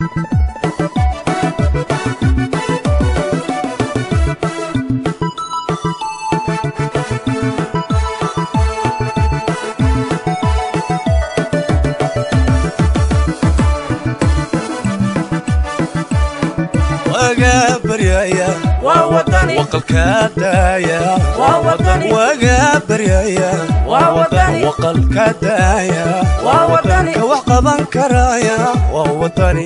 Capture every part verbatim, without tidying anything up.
وقابريايا ووطني وقل كدايا ووطني وقابريايا ووطني وقل كدايا ووطني كوقبا كرايا ووطني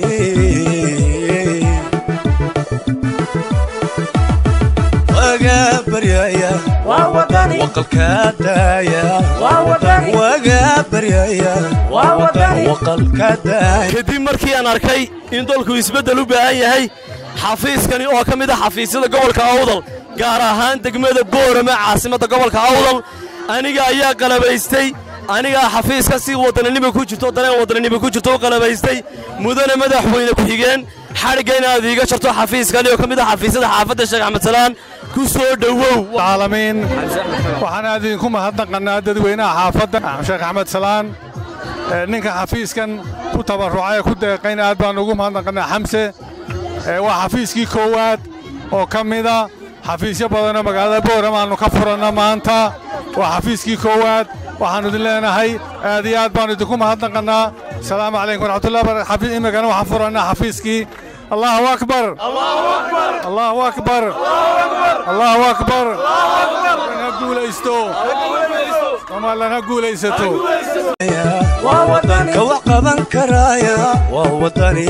وقابريايا ووطني وقل كدايا ووطني وقابريايا ووطني وقل كدايا كدي مركي أنا أركي إن دولكو يسبدلوا بأي هاي حفيز كان يوه كميدا حفيز هذا قبل كأوضل قارهان تجمد بورة مع عاصمة قبل كأوضل أنا جاي قلبيستي أنا جا حفيز كسي وطني بكوجتو وطني وطني بكوجتو قلبيستي مدن مدح وين كحيجان حرقنا ذي قشرتو حفيز كان يوه كميدا حفيز هذا حافظ الشيخ أحمد سلام كسور دوو عالمين وحنا هذيكم هذا قناة وين حافظ الشيخ أحمد سلام نك حفيز كان كتبرعاية كده قينا أدبان نقوم هذا قناة حمسة وحفيزكي كواد oo kamida xafiisyo badan magaalada Boorama aanu ka furana maanta وحفيزكي كواد waxaanu idin leenahay aad iyo aad baan idinku mahadnaqanaa salaamu calaykum waraxmatullaahi wabarakaatuh xafiis imagana waxaan furanaa xafiiskii Allahu akbar Allahu akbar Allahu akbar Allahu akbar lana guulaysto kama lana guulaysato waa wadan ka waqaban karaaya waa wadani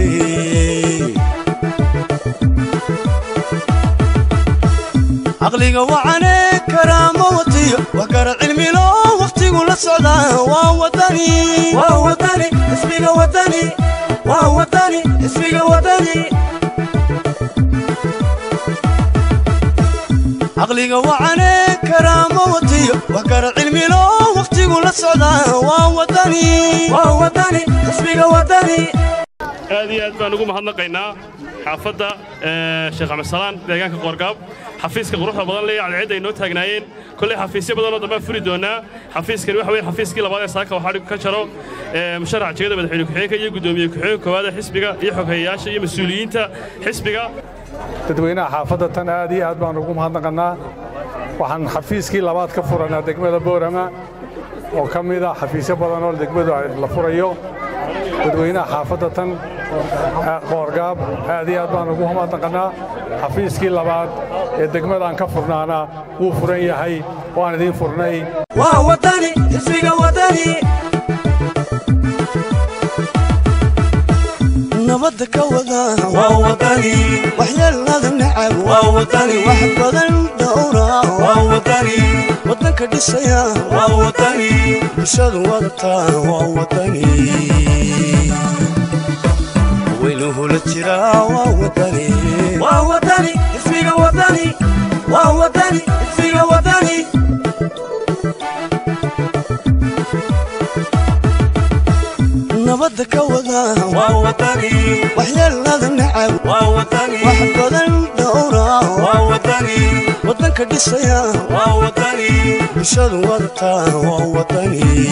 عقلي وعنا كرامة وطيء وكر علمي له وقتي ولا صعدا ووطني ووطني اسمي وطني ووطني اسمي وطني عقلي وعنا كرامة وطيء وكر علمي له وقتي ولا صعدا ووطني ووطني اسمي وطني هذه أدبان نقوم هنقينا حافظة الشيخ أحمد سلام ديجان كقرقاب حفيز كقروح بدل لي على عدة نوت هجناين كل حفيز بدل ضمان فريدونا حفيز كروح وين حفيز كلا بعض ساكا وحارب كشرو مشرع جيدة بدل حلو كحيك يقدم يكحيك وهذا حسبك يحك هياش مسؤولين تا حسبك تدوينا حافظة هذه أدبان نقوم هنقينا وحن حفيز كلا بعض كفرنا دكمة بورما وكميدا حفيز بدل نول دكمة لفريو تدوينا حافظة قرقاب هذه أدوان نقوم هنقينا حفيزكي لبعض الدقمة عن كفرنا وفرني هاي وأنا دين فرني ووطني اسمي وطني نبضك وذا ووطني وحيال هذا النعم ووطني وحب الدورة ووطني وطنك دسيا ووطني بشاد وطا ووطني ويله للترا ووطني ووطني اسمي وطني ووطني اسمي وطني نبضك وذا ووطني وحيال هذا النعم ووطني وحب الدورة ووطني وطنك دسيا ووطني بشاد وطا ووطني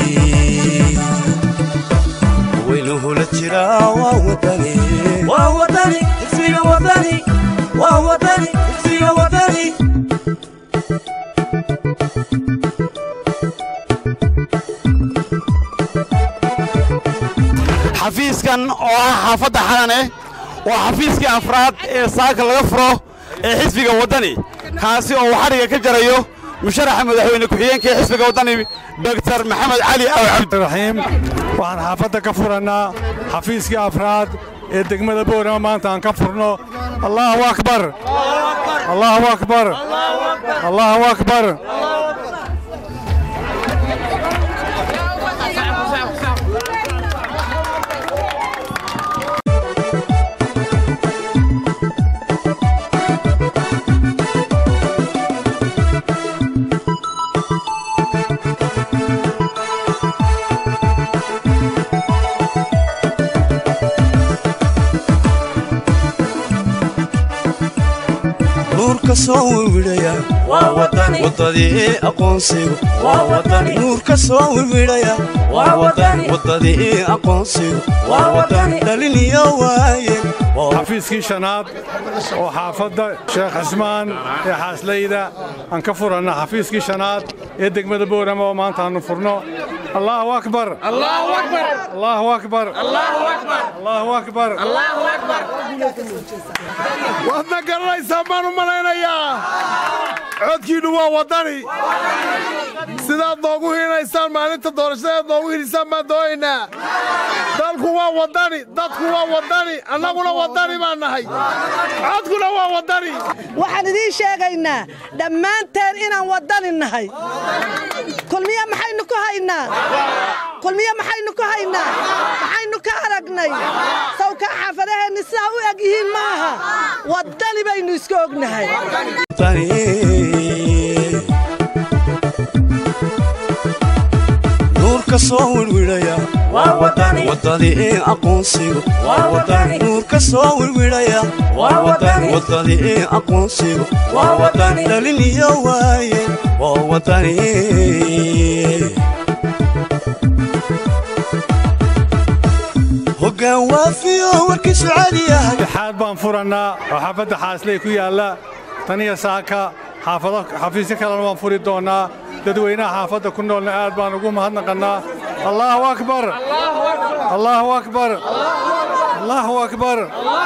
ويله للترا ووطني ووطني اسمي وطني ووطني اسمي وطني حفيز كان حافظ حنانه وحفيز كان أفراد ساك الغفرة حسبك وطني كاسي أو حركة كجريو مشرح مدحوين كحيين كي حسبك وطني دكتور محمد علي أو عبد الرحيم وعن حافظة كفرنا حفيز كي أفراد الدقمة بورما ما أنت كفرنا الله أكبر الله أكبر الله أكبر كسوي ويديا ووطني وطني أقونسي ووطني نور كسوي ويديا ووطني وطني أقونسي ووطني دلني يا واي xafiiskii shanaad oo xaafadda sheekh cismaan ee xaasleyda aan ka furanna xafiiskii shanaad ee degmada boorama oo maanta aanu furno allahu akbar allahu akbar allahu akbar allahu akbar allahu akbar allahu akbar waadna garanaysaan baan u malaynayaa codkiinnu waa waddani sidaad noogu hinaysaan maalinta doorashadeed noogu hinisaan baan doonaynaa dalku waa waddani dadku waa waddani annaguna waddani baan nahay codkuna waa waddani waxaan idiin sheegaynaa dhammaanteen inaan waddani nahay kulmiye maxaynu ku haynaa kulmiye maxaynu ku haynaa maxaynu ka aragnay sawka xaafadaheenni sidaa u eg yihiin maaha waddani baynu iska ognahay nuurka soo wirwidhaya waa waddani waddadii ee aqoonsigu waa waddani nuurka soo wirwidhaya waa waddani waddadii ee aqoonsigu waa waddani dhalin iyo waaye waa waddani hoggaan waafiyo warkiisu caadi yahay xaad baan furannaa oo xaafadda xaasley ku yaalla taniya saaka xaafado xafiisyo kalena waan furi doonnaa dadweynaha xaafadda ku noolna aad baan ugu mahadnaqannaa allahu akbar allahu akbar allahu akbar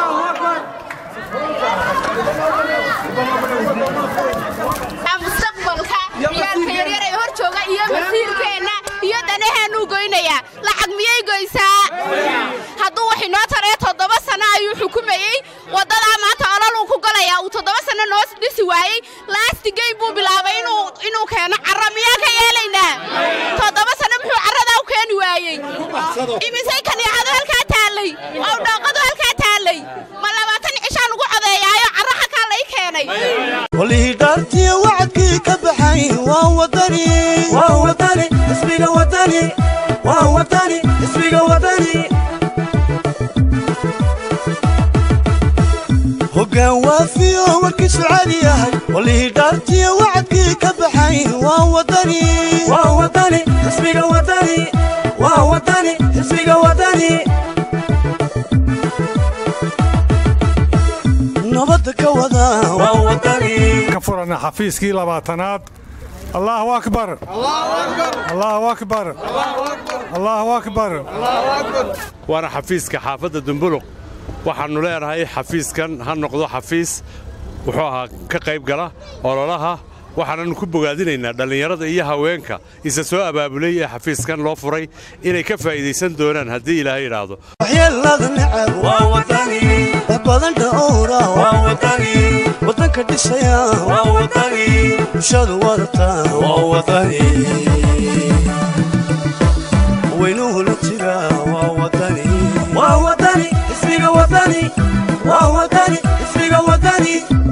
mustaqbalka ciyaalka yaryar ee hor jooga iyo masiirkeenna iyo danaheennuu goynayaa lacag miyay goysaa hadduu wax inoo taree toddoba sanno ayuu xukumayey waddadaa maanta ololuu ku golayaa uu toddoba sanno noo dhisi waayey laastigey buu bilaabay inuu keeno carra miyaa ka yeelaynaa toddoba sanno muxuu carradaa u keeni waayey imisay kaniicadu halkaa taallay oo dhooqadu halkaa taallay ma labaatan cishaan ugu codeeyaayo carra halkaa lay keenay walihii dhaartiya wacadkii ka baxay waa waddani waa waddani ismiga waddani waa waddani ismiga waddani hoggaan waafiyo warkiisu caadi yahay walihii dhaartiya wacadkii ka baxay waa waddani waa waddani ismiga waddani waa waddani ismiga waddani nabadda ka wada waa waddani ka furanna xafiiskii labaatanaad allahu akbar allahu akbar allahu akbar waana xafiiska xaafadda dumbuluq waxaannu leenahay xafiiskan ha noqdo xafiis wuxuu ahaa ka qayb gala ololaha waxaananu ku bogaadinaynaa dhallinyarada iyo haweenka isa soo abaabulay ee xafiiskan loo furay inay ka faa'iidaysan doonaan haddii ilaahay idhaahdo waxyeellada necab waa waddani wax badan dhowra waa waddani waddanka dhisaya waa waddani bulshadu wadata waa waddani weynuhu la jira waa waddani waa waddani ismiga waddani waa waddani ismiga waddani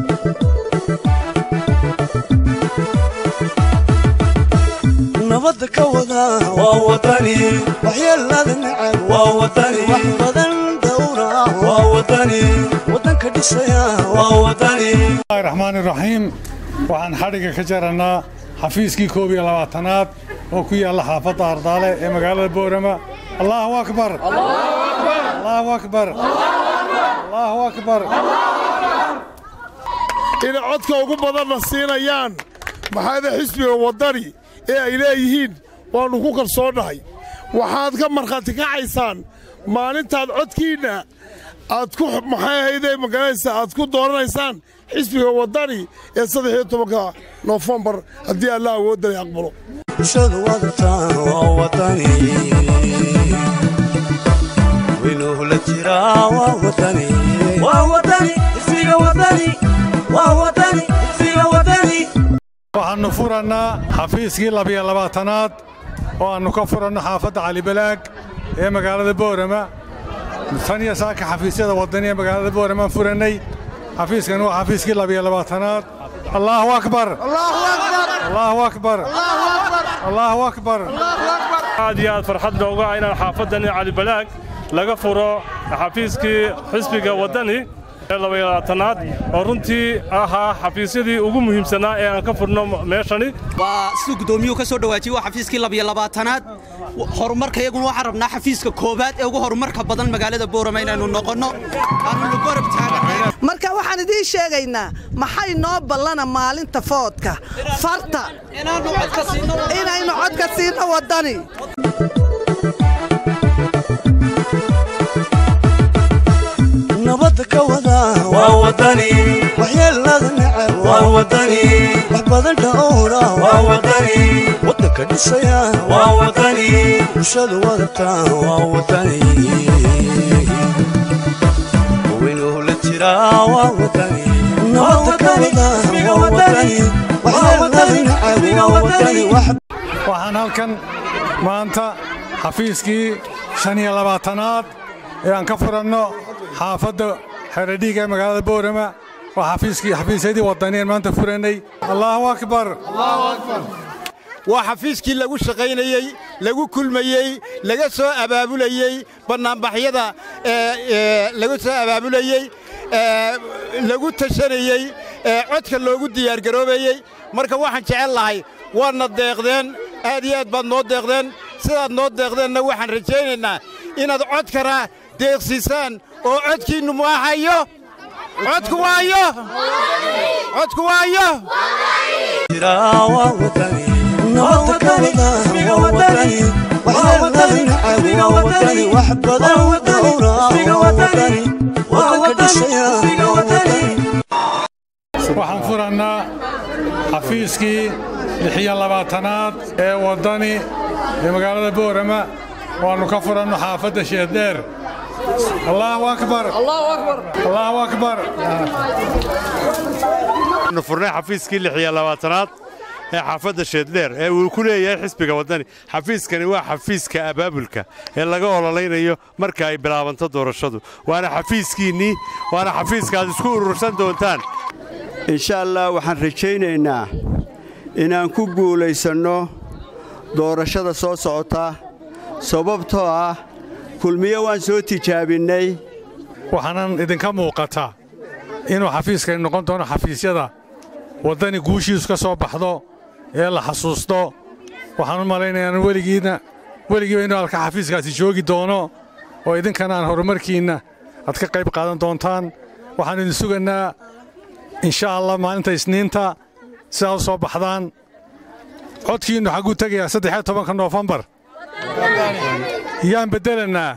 nabadda ka wada waa waddani waxyeellada necab waa waddani wax badan dhowra waa waddani waddanka dhisaya waa waddani bismillahi raxmaani raxiim waxaan xadhigga ka jarannaa xafiiskii koob iyo labaatanaad oo ku yaalla xaafadda ardaale ee magaalada boorama allahu akbar allahu akbar allahu akbar inay codka ugu badanna siinayaan maxaada xisbiga waddani ee ay leeyihiin waannu ku kalsoonnahay waxaad ka markhaati kacaysaan maalintaad codkiinna aad ku maxay ahaydee magaranaysa aad ku dooranaysaan xisbiga waddani ee saddex iyo tobanka noofembar haddii allah awooddanay aqbalo bulshadu wadata waa waddani weynuhu la jira waa waddani waa waddani ismiga waddani waa waddani ismiga waddani waxaannu furannaa xafiiskii labiyo labaatanaad oo aannu ka furanno xaafadda calibalaag ee magaalada boorama tan iyo saaka xafiisyada waddani ee magaalada booramaan furannay xafiiskan waa xafiiskii labiyo labaatanaad allahu akbar allahu akbar allahu akbar aad iyo aad farxad nooga ah inaan xaafaddan calibalaag laga furo xafiiskii xisbiga waddani labaatanaad oo runtii ahaa xafiisyadii ugu muhiimsanaa ee aan ka furno meeshani waa sidoo gudoomiyuhu ka soo dhawaajiyay waa xafiiskii labaatanaad horumarka iyaguna waxaan rabnaa xafiiska koobaad ee ugu horumarka badan magaalada Boorama inaynu noqono aanu garab taaganahay marka waxaan idin sheegaynaa maxay noo ballana maalinta foodka farta inaanu codka siino inaynu codka siino wadani nabad ka wada waa wadani waxyeelada nacab waa wadani wax badan dhowra waa wadani wadanka dhisaya waa wadani bulshada wadata waa wadani waynu la jiraa waa wadani nabad ka wada waa wadani waxyeelada nacab waa wadani waxaan halkan maanta xafiiskii shan iyo labaatanaad ee aan ka furanno xaafadda xeradhiga ee magaalada Boorama waa xafiiskii xafiisyadii wadaniin maanta furanay Allahu akbar Allahu akbar waa xafiiskii lagu shaqaynayay lagu kulmayay laga soo abaabulayay barnaamijyada ee lagu soo abaabulayay ee lagu tashanayay ee codka loogu diyaar garoobayay marka waxaan jecel lahay waana deeqdeen aad iyo aad baad noo deeqdeen sidaad noo deeqdeenna waxaan rajaynaynaa inaad codkana deeqsiisaan oo codkiinnu maahayo codku waayo codku waayo jiraawa wadani nabad ka wada waa wadani waxyeelada nacab waa wadani wax badan dhowra waa wadani wadanka dhisaya waa wadani waxaan furannaa xafiiskii lix iyo labaatanaad ee wadani ee magaalada Boorama waanu ka furanno xaafadda Sheedheer Allahu akbar Allahu akbar Allahu akbar nufurnay xafiiskii lix iyo labaatanaad ee xaafadda Sheedheer ee uu ku leeyahay xisbiga wadani xafiiskani waa xafiiska abaabulka ee laga ololeynayo marka ay bilaabanto doorashadu waana xafiiskiinii waana xafiiskaad isku urursan doontaan insha Allah waxaan rajaynaynaa inaan ku guulaysanno doorashada soo socota sababtoo ah kulmiye waan soo tijaabinay waxaanan idinka muuqata inuu xafiiskani noqon doono xafiisyada wadani guushiisu ka soo baxdo ee la xasuusto waxaan u malaynayaa weligiina weligiiba inuu halka xafiiskaasi joogi doono oo idinkana aan horumarkiinna aad ka qayb qaadan doontaan waxaan idin sugaynaa insha Allah maalinta Isniinta sidaa u soo baxdaan codkiinnu xaguu tagayaa saddex iyo tobanka Noofambar yaan bedelanaa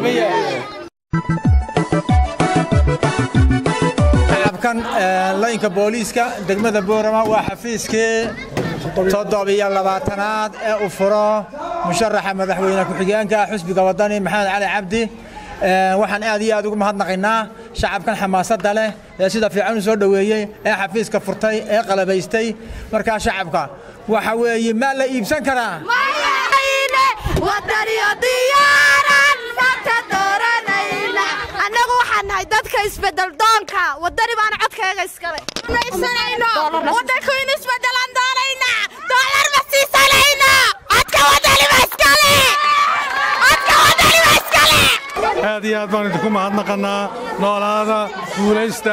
shacabkan laynka booliiska degmada Boorama waa xafiiskii toddoba iyo labaatanaad ee u furo musharaxa madaxweyne ku-xigeenka xisbiga wadani Maxamed Cali Cabdi waxaan aad iyo aad ugu mahadnaqaynaa shacabkan xamaasadda leh ee sida fiican u soo dhaweeyay ee xafiiska furtay ee qalabaystay marka shacabka waxa weeye ma la iibsan karaa wadani diyaaran maanta dooranayna annagu waxaan nahay dadka isbedel doonka wadani baan codkayga iskale naysanayno wadanku in isbedelan doonayna doolar ma siisanayno codka wadani ma iskale codka wadani ma iskale aad iyo aad baan idinku mahadnaqannaa noolaada guulaysta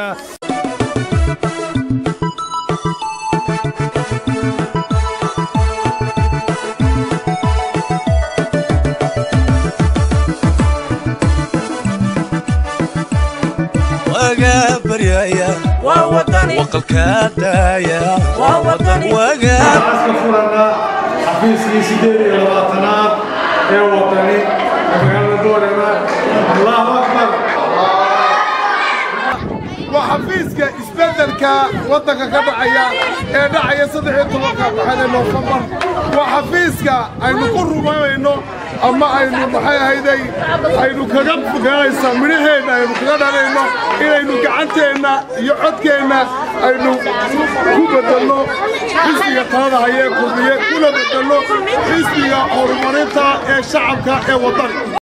waga baryaya waa wadani waqalka daaya waa wadani waga furana xafiiskii sideed iyo labaatanaad ee wadani magaalada Boorama Allahu akbar waa xafiiska isbedelka wadanka ka dhacaya ee dhacaya saddex iyo tobanka baxada Noofambar waa xafiiska aynu ku rumaynayno ama aynu maxay ahayday aynu kaga fogaanaysa midhaheena aynu kaga dhalayno inaynu gacanteena iyo codkeena aynu ku bedelno xisbiga talada hayee kulmiye kuna bedelno xisbiga horumarinta ee shacabka ee wadani